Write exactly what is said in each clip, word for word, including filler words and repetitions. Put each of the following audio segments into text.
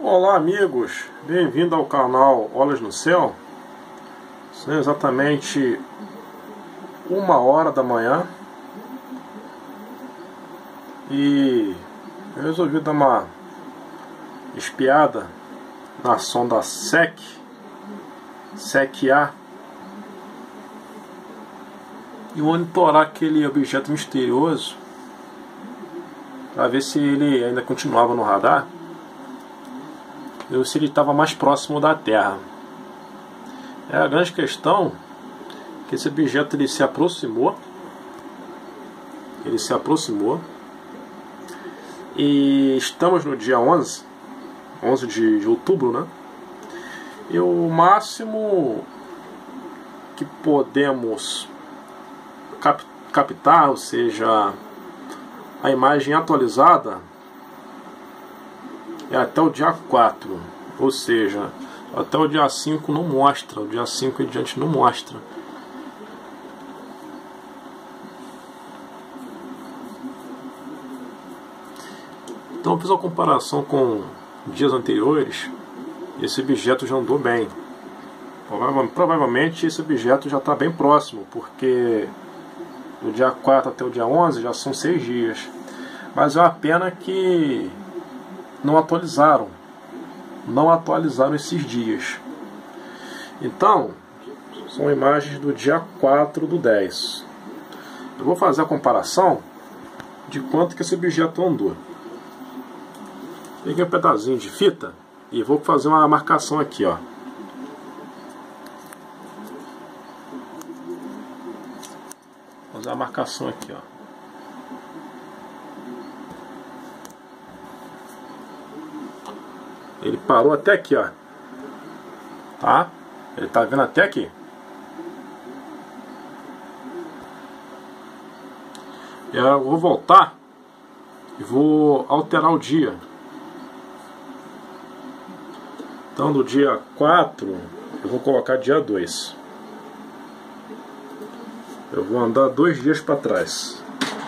Olá amigos, bem-vindo ao canal Olhos no Céu. São exatamente uma hora da manhã e eu resolvi dar uma espiada na sonda S E C, S E C A, e monitorar aquele objeto misterioso para ver se ele ainda continuava no radar ou se ele estava mais próximo da Terra. É a grande questão que esse objeto ele se aproximou, ele se aproximou e estamos no dia onze, onze de outubro, né? E o máximo que podemos cap captar, ou seja, a imagem atualizada, é até o dia quatro, ou seja, até o dia cinco não mostra, o dia cinco em diante não mostra. Então eu fiz uma comparação com dias anteriores, e esse objeto já andou bem. Provavelmente esse objeto já está bem próximo, porque do dia quatro até o dia onze já são seis dias. Mas é uma pena que não atualizaram, não atualizaram esses dias. Então, são imagens do dia quatro do dez. Eu vou fazer a comparação de quanto que esse objeto andou. Peguei um pedacinho de fita e vou fazer uma marcação aqui, ó. Vou fazer uma marcação aqui, ó. Ele parou até aqui, ó. Tá? Ele tá vendo até aqui. Eu vou voltar e vou alterar o dia. Então do dia quatro eu vou colocar dia dois. Eu vou andar dois dias para trás.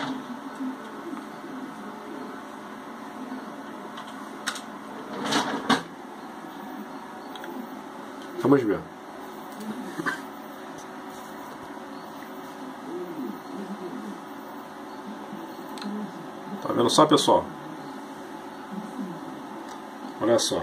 Vamos ver. Tá vendo só, pessoal? Olha só.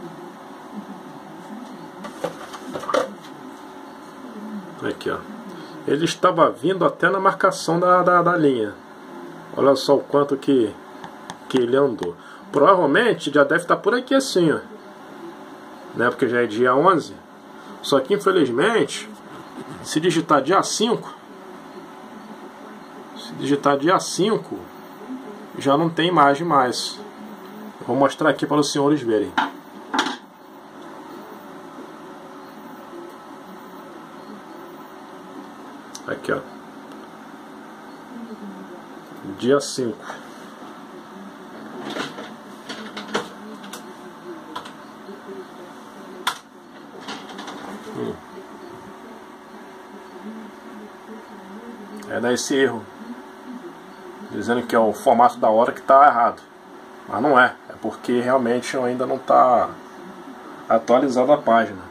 Aqui, ó. Ele estava vindo até na marcação da, da, da linha. Olha só o quanto que, que ele andou. Provavelmente já deve estar por aqui assim, ó. Né? Porque já é dia onze. Só que infelizmente, se digitar dia cinco, se digitar dia cinco, já não tem imagem mais. Eu vou mostrar aqui para os senhores verem. Aqui, ó. Dia cinco. Hum. É dar esse erro, dizendo que é o formato da hora que está errado, mas não é, é porque realmente ainda não está atualizada a página.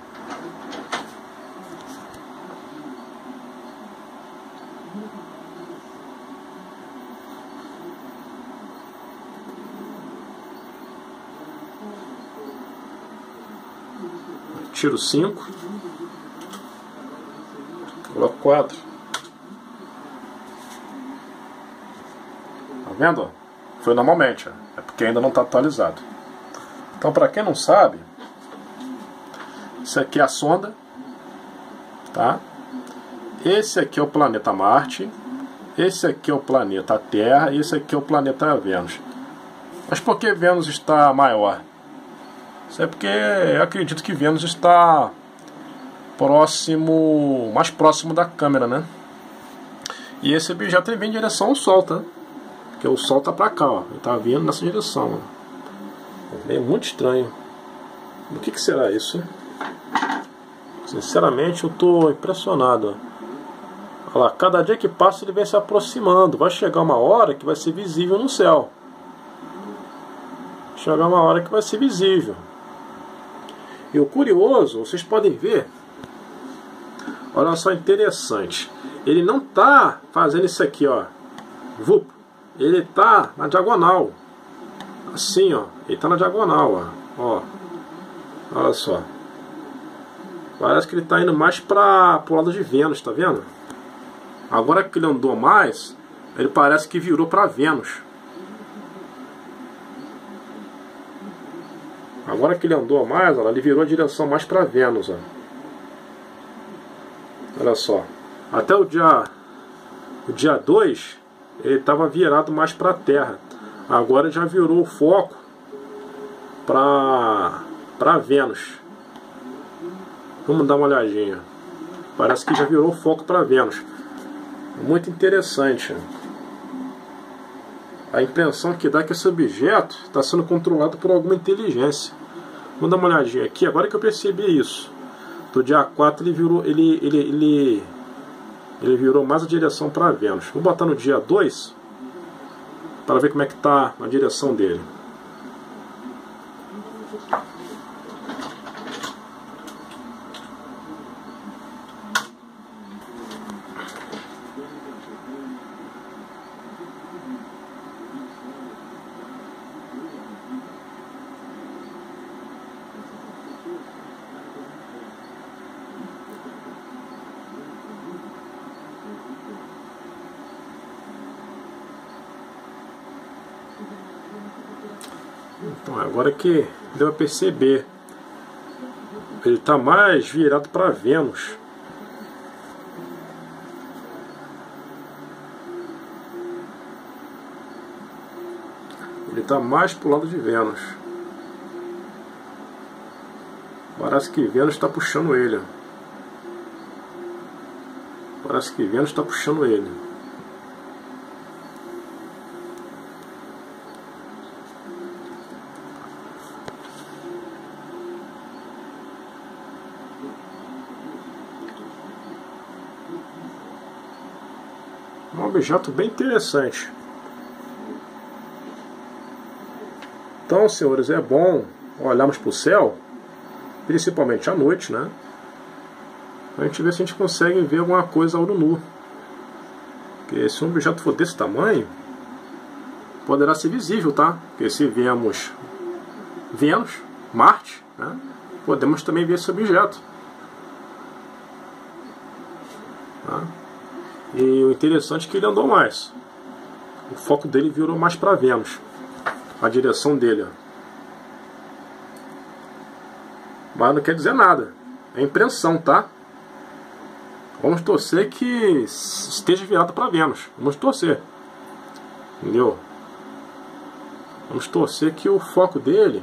Tiro cinco, coloco quatro. Tá vendo? Foi normalmente, ó. É porque ainda não está atualizado. Então, para quem não sabe, isso aqui é a sonda, tá? Esse aqui é o planeta Marte, esse aqui é o planeta Terra e esse aqui é o planeta Vênus. Mas por que Vênus está maior? Isso é porque eu acredito que Vênus está próximo, mais próximo da câmera, né? E esse objeto ele vem em direção ao Sol, tá? Porque o Sol tá pra cá, ó. Ele tá vindo nessa direção, ó. É muito estranho. O que que será isso? Sinceramente, eu tô impressionado, ó. Olha lá, cada dia que passa ele vem se aproximando. Vai chegar uma hora que vai ser visível no céu. Chegar uma hora que vai ser visível. E o curioso, vocês podem ver, olha só, interessante, ele não está fazendo isso aqui, ó, vup, ele está na diagonal, assim, ó, ele está na diagonal, ó, ó, olha só, parece que ele está indo mais para o lado de Vênus, tá vendo? Agora que ele andou mais, ele parece que virou para Vênus. Agora que ele andou mais, ó, ele virou a direção mais para Vênus, ó. Olha só, até o dia o dia dois ele estava virado mais para a Terra. Agora já virou o foco para para Vênus. Vamos dar uma olhadinha. Parece que já virou o foco para Vênus. Muito interessante. A impressão que dá é que esse objeto está sendo controlado por alguma inteligência. Vamos dar uma olhadinha aqui. Agora que eu percebi isso. Do dia quatro ele virou, ele, ele, ele, ele virou mais a direção para Vênus. Vou botar no dia dois para ver como é que está a direção dele. Então, agora que deu a perceber, ele está mais virado para Vênus. Ele está mais para o lado de Vênus. Parece que Vênus está puxando ele. Parece que Vênus está puxando ele. Um objeto bem interessante. Então, senhores, é bom olharmos para o céu, principalmente à noite, né? A gente ver se a gente consegue ver alguma coisa a olho nu. Porque se um objeto for desse tamanho, poderá ser visível, tá? Porque se vemos Vênus, Marte, né? Podemos também ver esse objeto. Tá? E o interessante é que ele andou mais. O foco dele virou mais para Vênus. A direção dele. Mas não quer dizer nada. É impressão, tá? Vamos torcer que esteja virado para Vênus. Vamos torcer. Entendeu? Vamos torcer que o foco dele...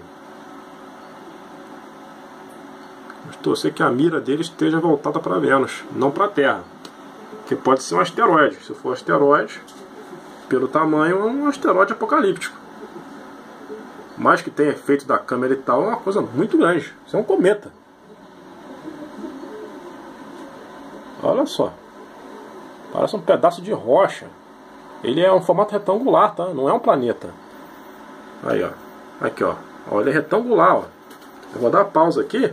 Vamos torcer que a mira dele esteja voltada para Vênus, não para a Terra. Que pode ser um asteroide. Se for asteroide, pelo tamanho, é um asteroide apocalíptico. Mas que tem efeito da câmera e tal, é uma coisa muito grande. Isso é um cometa. Olha só. Parece um pedaço de rocha. Ele é um formato retangular, tá? Não é um planeta. Aí, ó. Aqui, ó. Ó, ele é retangular, ó. Eu vou dar uma pausa aqui.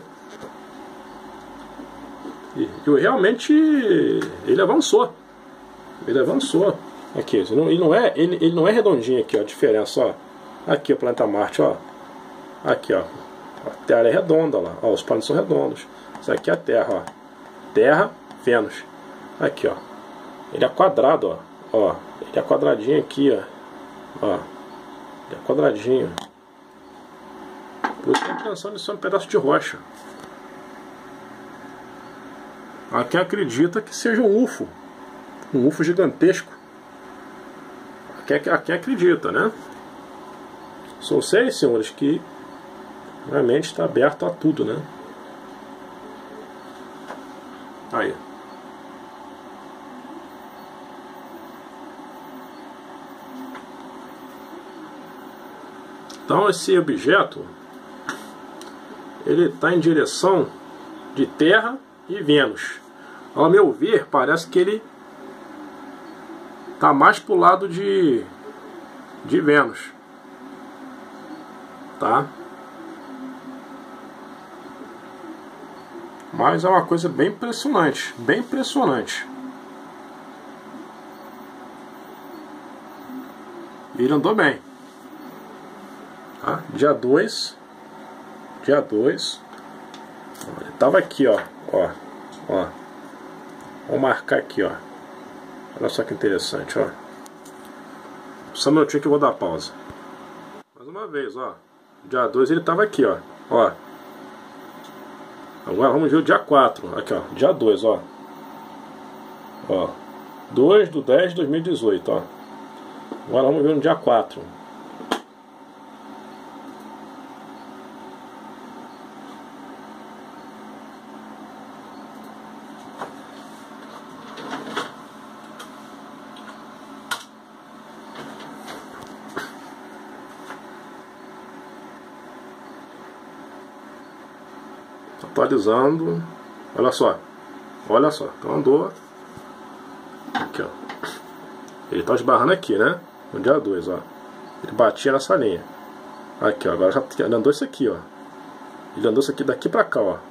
E, e realmente ele avançou. Ele avançou. Aqui, ele não, ele não, é, ele, ele não é redondinho aqui, ó. A diferença, ó. Aqui o planeta Marte, ó. Aqui, ó. A Terra é redonda lá. Ó, os planetas são redondos. Isso aqui é a Terra, ó. Terra, Vênus. Aqui, ó. Ele é quadrado, ó. Ó. Ele é quadradinho aqui, ó. Ó. Ele é quadradinho. Por isso que eu tô pensando nisso é um pedaço de rocha. Há quem acredita que seja um U F O. Um U F O gigantesco. Há quem, há quem acredita, né? São seis, senhores, que realmente está aberto a tudo, né? Aí. Então esse objeto, ele está em direção de Terra e Vênus. Ao meu ver, parece que ele está mais para o lado de, de Vênus. Tá? Mas é uma coisa bem impressionante, bem impressionante. E ele andou bem. Tá? Dia dois. Dia dois. Ele tava aqui, ó. Ó. Ó. Vou marcar aqui, ó. Olha só que interessante, ó. Só um minutinho que eu vou dar pausa. Mais uma vez, ó. Dia dois ele tava aqui, ó. Ó. Agora vamos ver o dia quatro. Aqui, ó. Dia dois, ó. Ó. dois de dez de dois mil e dezoito, ó. Agora vamos ver no dia quatro. Atualizando. Olha só. Olha só. Então andou. Aqui, ó. Ele tá esbarrando aqui, né? No dia dois, ó. Ele batia nessa linha. Aqui, ó. Agora já ele andou isso aqui, ó. Ele andou isso aqui daqui pra cá, ó.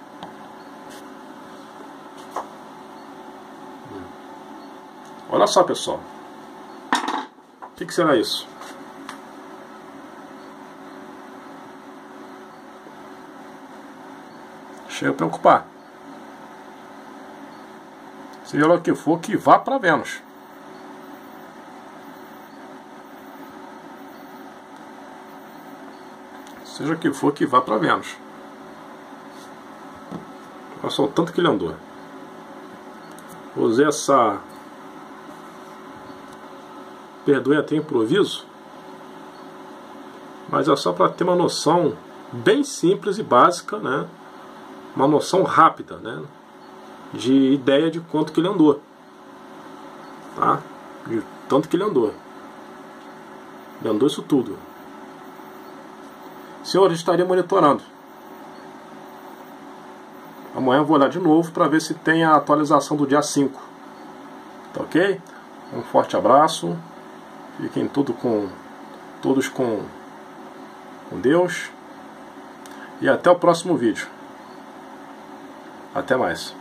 Olha só, pessoal. O que que será isso? Chega a preocupar. Seja lá o que for, que vá para Vênus. Seja o que for, que vá para Vênus. Olha só o tanto que ele andou. Usei essa... Perdoe até improviso. Mas é só para ter uma noção bem simples e básica, né? Uma noção rápida, né? De ideia de quanto que ele andou, tá? De tanto que ele andou. Ele andou isso tudo. Senhor, eu estaria monitorando. Amanhã eu vou olhar de novo para ver se tem a atualização do dia cinco. Tá ok? Um forte abraço. Fiquem tudo com, todos com, com Deus. E até o próximo vídeo. Até mais.